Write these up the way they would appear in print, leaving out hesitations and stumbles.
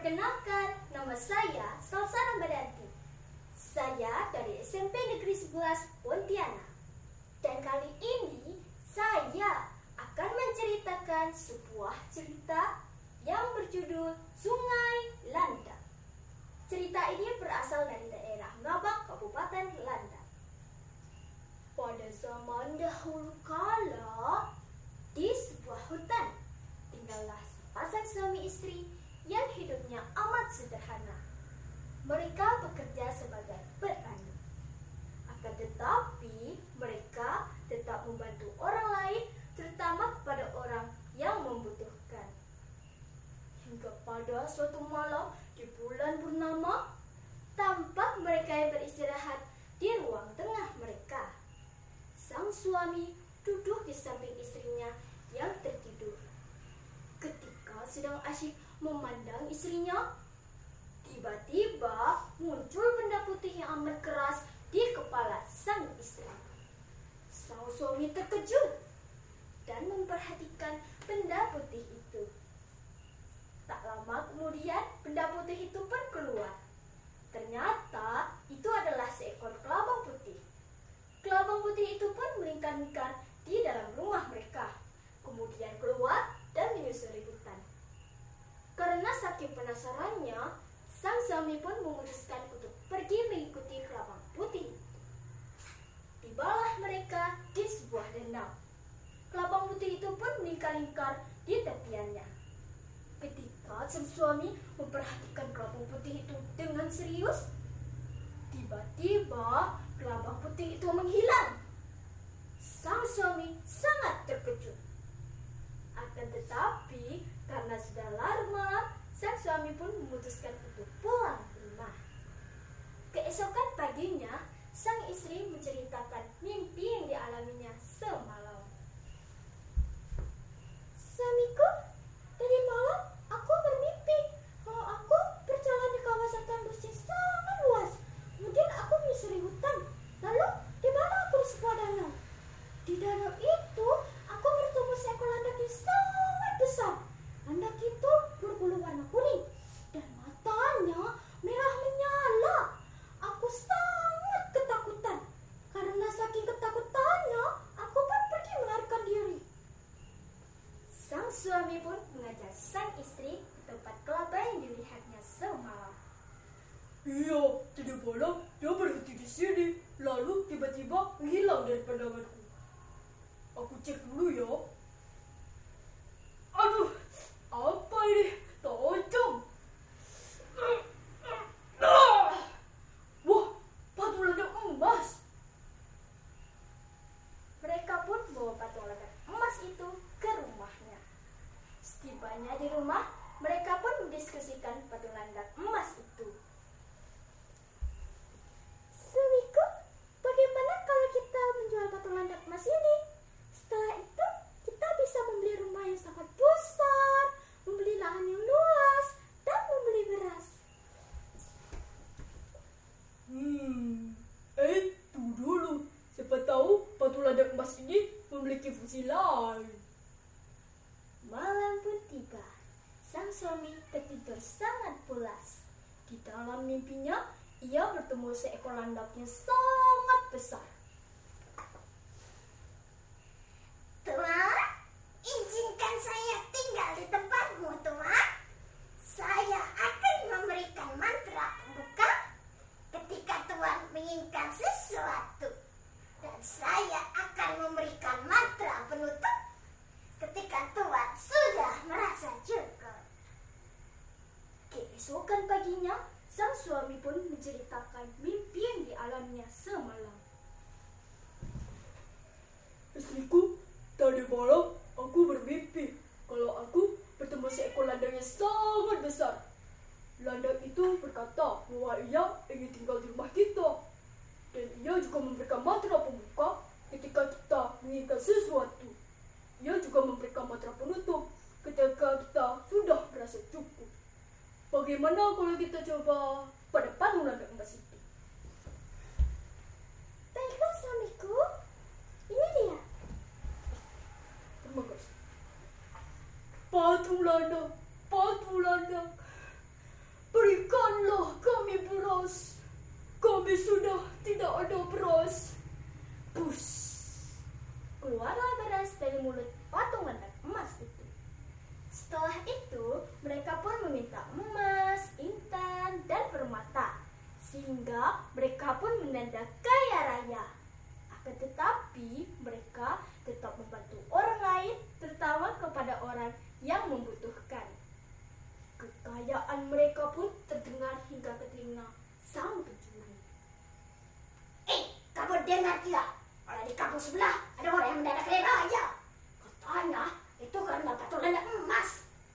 Perkenalkan, nama saya Salsa Rambadanti. Saya dari SMP Negeri 11 Pontianak. Dan kali ini saya akan menceritakan sebuah cerita yang berjudul Sungai Landak. Cerita ini berasal dari daerah Ngabak, Kabupaten Landak. Pada zaman dahulu kala, di sebuah hutan, tinggallah sepasang suami istri yang hidupnya amat sederhana. Mereka bekerja sebagai petani. Akan tetapi, mereka tetap membantu orang lain, terutama kepada orang yang membutuhkan. Hingga pada suatu malam di bulan purnama, tampak mereka yang beristirahat di ruang tengah mereka. Sang suami duduk di samping istrinya yang tertidur. Ketika sedang asyik memandang istrinya, tiba-tiba muncul benda putih yang amat keras di kepala sang istri. Sang suami terkejut dan memperhatikan benda putih itu. Tak lama kemudian benda putih itu pun keluar. Ternyata itu adalah seekor kelabang putih. Kelabang putih itu pun melingkar-lingkar di dalam rumah mereka, kemudian keluar dan menyusuri hutan. Karena saking penasarannya, sang suami pun memutuskan untuk pergi mengikuti kelabang putih itu. Tibalah mereka di sebuah danau. Kelabang putih itu pun melingkar-lingkar di tepiannya. Ketika sang suami memperhatikan kelabang putih itu dengan serius, tiba-tiba kelabang putih itu menghilang. Sang suami sangat terkejut. Akan tetapi, karena sudah larut malam, sang suami pun memutuskan untuk pulang ke rumah. Keesokan paginya, sang istri menceritakan mimpi yang dialaminya semalam. Suamiku, tadi malam aku bermimpi kalau aku berjalan di kawasan tandus yang sangat luas. Kemudian aku menyusuri hutan. Lalu, di mana aku di sebuah danau? Di danau itu, aku bertemu seekor landak yang sangat besar. Landak itu berbulu warna kuning dan matanya merah menyala. Aku sangat ketakutan. Karena saking ketakutannya, aku pun pergi melarikan diri. Sang suami pun mengajak sang istri ke tempat kelapa yang dilihatnya semalam. Iya, tadi malam dia berhenti di sini, lalu tiba-tiba menghilang dari pandanganku. Aku cek dulu ya. Aduh, apa ini? Tajam. Wah, batu landak emas. Mereka pun bawa batu landak emas itu ke rumahnya. Setibanya di rumah, mereka pun mendiskusikan batu landak emas itu. Suamiku, bagaimana kalau kita menjual batu landak emas ini? Setelah itu, kita bisa membeli rumah yang sangat besar, membeli lahan yang luas, dan membeli beras. Tunggu dulu. Siapa tahu batu landak emas ini memiliki fungsi lain. Malam pun tiba. Sang suami tertidur sangat pulas. Di dalam mimpinya, ia bertemu seekor landak yang sangat besar. Tuan, izinkan saya tinggal di tempatmu, Tuan. Saya akan memberikan mantra pembuka ketika Tuan menginginkan sesuatu. Dan saya akan memberikan mantra penutup ketika Tuan sudah merasa cukup. Keesokan paginya, sang suami pun menceritakan mimpi yang dialaminya semalam. Istriku, tadi malam aku bermimpi kalau aku bertemu seekor landak yang sangat besar. Landak itu berkata bahwa ia ingin tinggal di rumah kita. Dan ia juga memberikan mantra pembuka ketika kita menginginkan sesuatu. Ia juga memberikan mantra penutup ketika kita sudah merasa cukup. Bagaimana kalau kita coba pada patung landak emas itu? Baiklah suamiku, ini dia. Terima kasih. Patung landak, patung landak. kaya. Akan tetapi mereka tetap membantu orang lain, terutama kepada orang yang membutuhkan. Kekayaan mereka pun terdengar hingga ke telinga sang pencuri. Kamu dengar tidak? Kalau di kampung sebelah ada orang yang mendadak kaya raya. Katanya itu karena batu landak emas.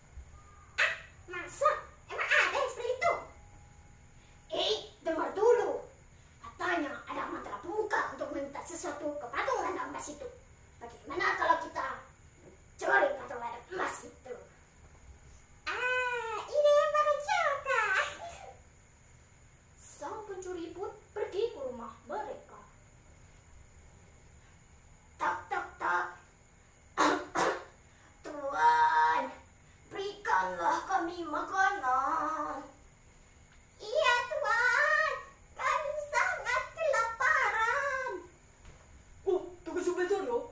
Masa? Emang ada yang seperti itu? Dengar dulu. Katanya ada mantra pembuka untuk meminta sesuatu ke patung landak emas itu. Bagaimana kalau kita curi patung landak emas itu? Ide yang bagus juga. Sang pencuri pun pergi ke rumah mereka. Tok tok tok. Tuan, berikanlah kami makanan. Iya tuan, kami sangat kelaparan. Oh, tunggu sebentar ya.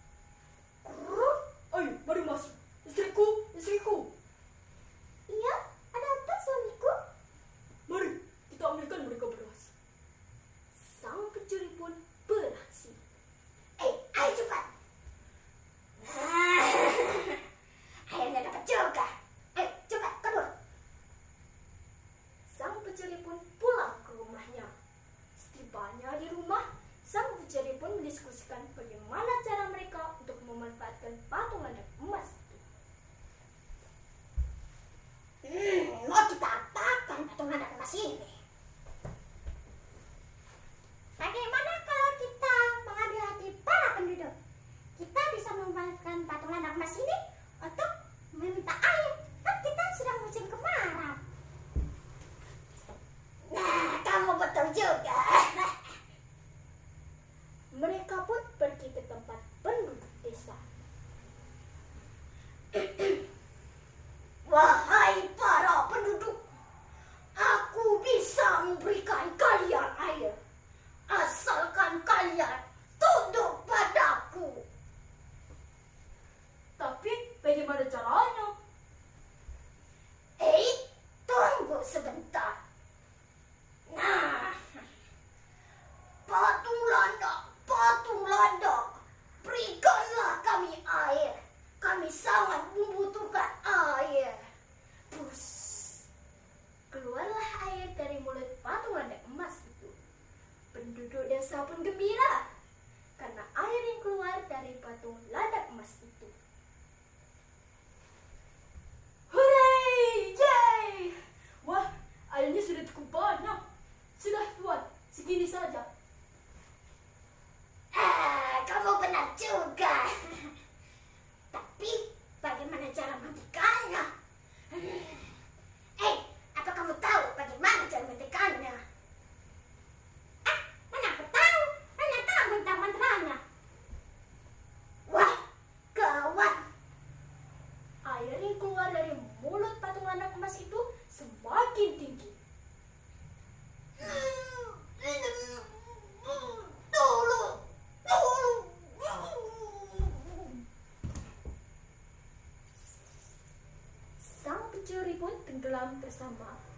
Ayo, mari masuk. Istriku. Iya, ada apa suamiku? Mari, kita ambilkan mereka beras. Sang pencuri pun beraksi. Ayo cepat. Akhirnya dapat juga. Cepat kabur. Sang pencuri pun pulang ke rumahnya. Setibanya di rumah, sang pencuri pun mendiskusikan bagaimana cara mereka untuk memanfaatkan patung landak emas itu. Mau kita apakan patung landak emas ini? Bagaimana kalau kita mengambil hati para penduduk? Kita bisa memanfaatkan patung landak emas ini untuk meminta air. Kan kita sedang musim kemarau. Nah, kamu betul juga. Mereka pun pergi ke tempat penduduk desa. Wahai para penduduk, aku bisa memberikan kalian air. Asalkan kalian tunduk padaku. Tapi, bagaimana caranya? Tunggu sebentar. Nah, patung landak, berikanlah kami air. Kami sangat membutuhkan air. Bus. Keluarlah air dari mulut patung landak emas itu. Penduduk desa pun gembira karena air yang keluar dari patung landak emas itu. Hooray! Yay! Wah, airnya sudah cukup banyak. Sudah, Tuan. Segini saja. Kamu benar juga. Tapi bagaimana cara menghentikannya? Apa kamu tahu bagaimana cara menghentikannya? Mana aku tahu? Mana tahu mantra-mantranya? Wah, gawat. Air yang keluar dari mulut patung landak emas itu semakin tinggi. Tolong. Sang pencuri pun tenggelam bersama